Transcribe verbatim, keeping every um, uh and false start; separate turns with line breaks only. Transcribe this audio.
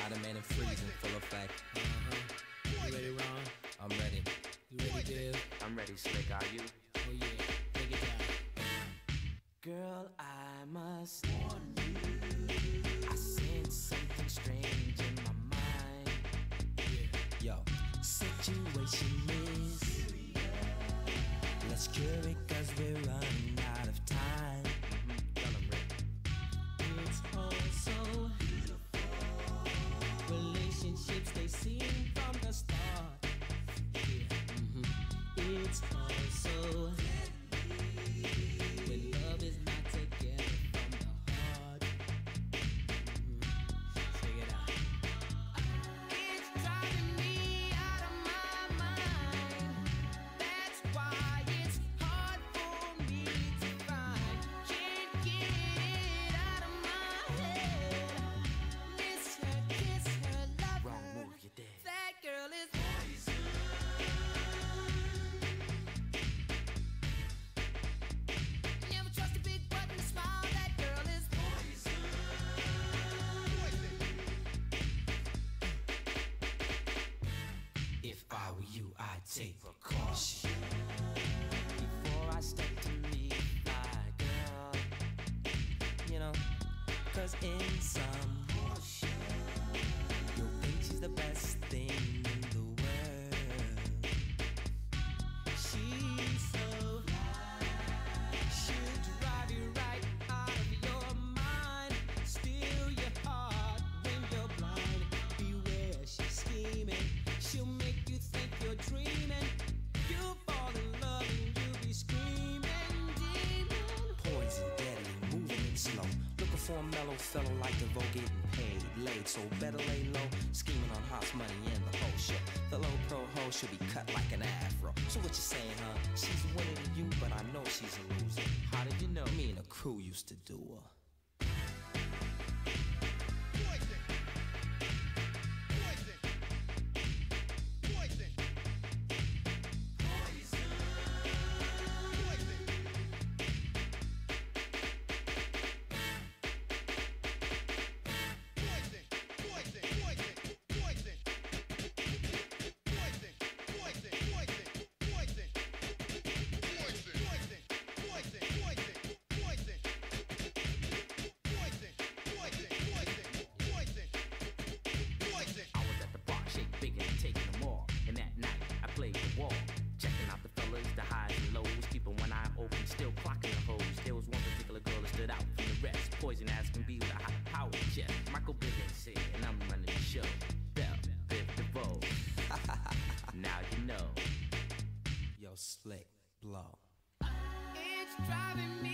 Spider-Man and freeze in full effect.
Uh-huh. You ready, Ron?
I'm ready.
You ready, Dev?
I'm ready, Slick, are you?
Oh yeah, take it down.
Girl, I must warn you, I sense something strange in my mind.
Yo,
Situation is serious.
let's cure it cause we're running out of time.
Mm-hmm. Tell 'em, Rick.
It's all so beautiful. Relationships, they seem from the start. Yeah. Mm-hmm. It's all so deadly when love is not together from the heart. Mm-hmm. Check it out.
It's driving me out of my mind. That's why it's hard for me to find. Can't get it out of my head. Miss her, kiss her, love
Wrong
her.
move, you're dead.
That girl is poison. Never trust a big button to smile. That girl is poison.
if I were you, I'd take precaution.
Before I step to meet my girl,
You know, cause in some portion, you'll think she's the best thing in the world.
She's so fly, she'll drive you right out of your mind, steal your heart when you're blind. Beware, she's scheming, she'll make you think you're dreaming. You'll fall in love and you'll be screaming, demon.
Poison, deadly, moving it slow. Looking for a mellow fellow like DeVoe, getting paid, laid, so better lay low. Scheming on hot money in the whole show. The low pro hoe should be cut like an afro. So what you saying, huh? She's winning to you, but I know she's a loser.
how did you know?
Me and the crew used to do her.
I was at the bar, shake big and taking them all. And that night, I played the wall. Checking out the fellas, the highs and lows. Keeping one eye open, still clocking the hoes. There was one particular girl that stood out from the rest. Poison as can be with a high power chest. Michael Bivens here, and I'm running the show. Bell, Biv DeVoe. Now you know.
Yo, slick, blow.
It's driving me